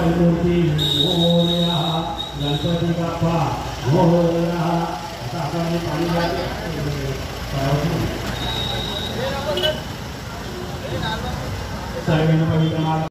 मंगलमूर्ती मोरया गणपती बाप्पा मोरया। आता आपण पाणी सर्वांना